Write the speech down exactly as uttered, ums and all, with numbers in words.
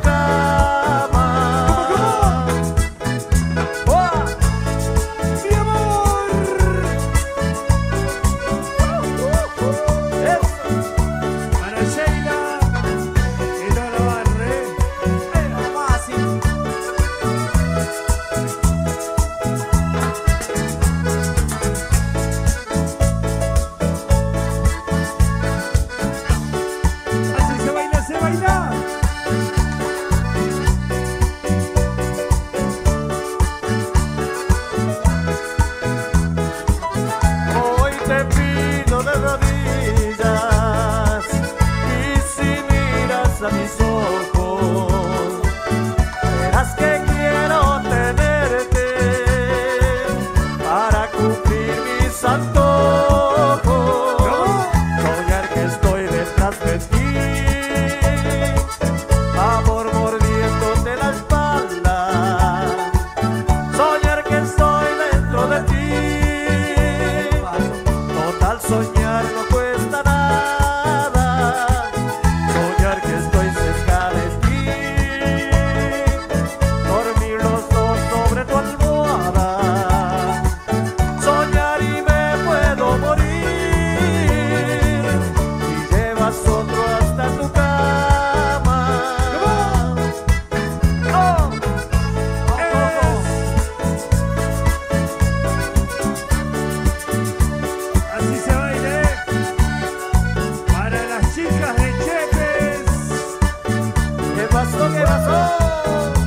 cama. ¡Oh! ¡Mi amor! ¡Eso! Para Sheila y no la barre. Era fácil. Así se baila, se baila. Hoy te pido de rodillas y si miras a mis ojos verás que quiero tenerte para cumplir mis antojos. Soñar que estoy detrás de ti, amor mordiéndote la espalda. Soñar que estoy dentro de ti. Total, soñar no cuesta nada. Soñar que estoy cerca de ti. Dormir los dos sobre tu almohada. Soñar y me puedo morir. Y llevas otro hasta tu cama. ¡Oh! Así se baile. Para las chicas de Chepes. ¿Qué pasó? ¿Qué pasó?